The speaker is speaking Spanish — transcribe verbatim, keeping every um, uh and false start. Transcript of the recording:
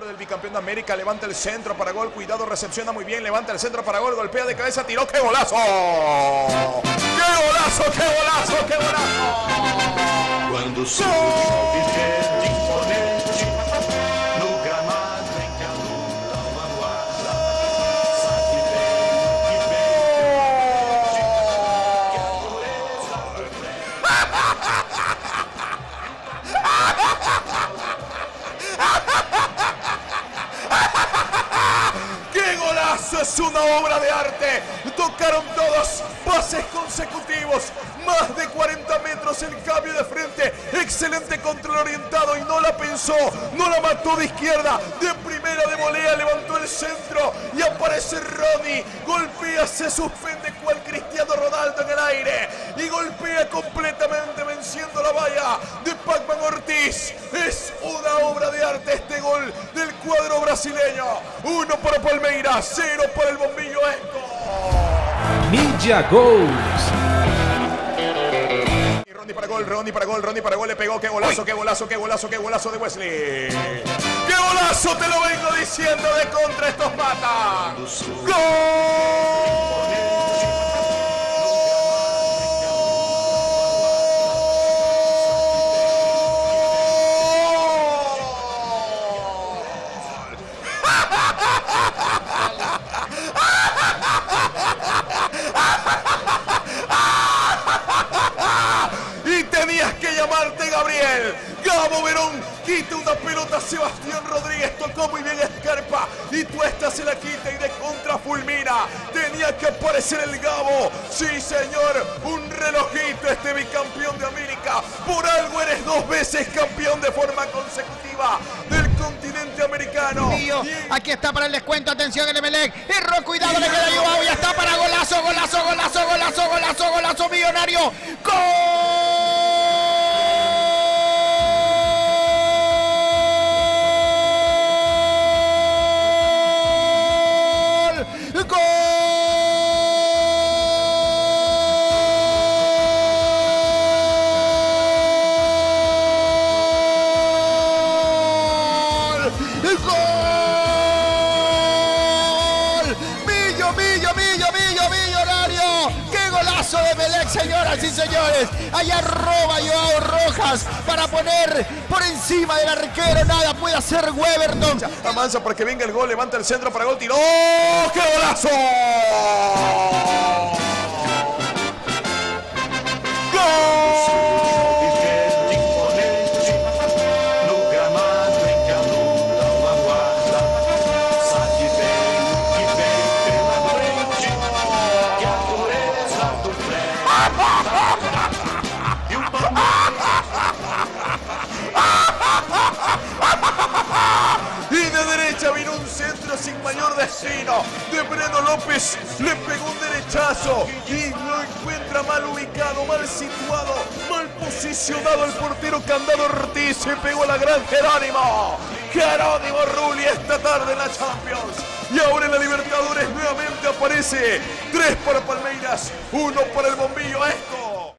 Cuadro del bicampeón de América, levanta el centro para gol, cuidado, recepciona muy bien, levanta el centro para gol, golpea de cabeza, tiró, ¡qué golazo! ¡Qué golazo, qué golazo, qué golazo! Quando surge o viver de imponente no gramado em que a luta o aguarda, sabe bem o que vem, que a dureza do ¡Qué golazo! Es una obra de arte. Tocaron todos, pases consecutivos, más de cuarenta metros, el cambio de frente, excelente control orientado y no la pensó, no la mató de izquierda, de primera de volea, levantó el centro y aparece Ronnie, golpea, se suspende cual Cristiano Ronaldo en el aire y golpea completamente venciendo la valla de Pac-Man Ortiz. Es una obra de arte este gol del cuadro brasileño. Uno para Palmeiras, cero para el Bombillo Esco. Media Goals. Ronnie para gol, Ronnie para gol, Ronnie para gol, le pegó, qué golazo, qué golazo, qué golazo, qué golazo de Wesley. ¡Qué golazo! Te lo vengo diciendo, de contra estos matan. ¡Gol! Llamarte Gabriel. Gabo Verón quita una pelota a Sebastián Rodríguez, tocó muy bien Scarpa y Tuesta se la quita y de contra fulmina. Tenía que aparecer el Gabo. Sí, señor, un relojito este bicampeón de América. Por algo eres dos veces campeón de forma consecutiva del continente americano. Aquí está para el descuento, atención el Emelec. Erró, cuidado, le queda Joao, ya está para golazo, golazo, golazo, golazo, golazo, golazo millonario. ¡Gol! Señoras y señores, allá roba Joao Rojas para poner por encima del arquero, nada puede hacer Weberton. Avanza para que venga el gol, levanta el centro para gol, tiró, ¡oh, qué golazo! Vino un centro sin mayor destino de Breno López, le pegó un derechazo y lo encuentra mal ubicado, mal situado, mal posicionado el portero Candado Ortiz, se pegó a la gran Jerónimo Jerónimo Rulli esta tarde en la Champions. Y ahora en la Libertadores nuevamente aparece tres para Palmeiras, uno para el Bombillo Esco.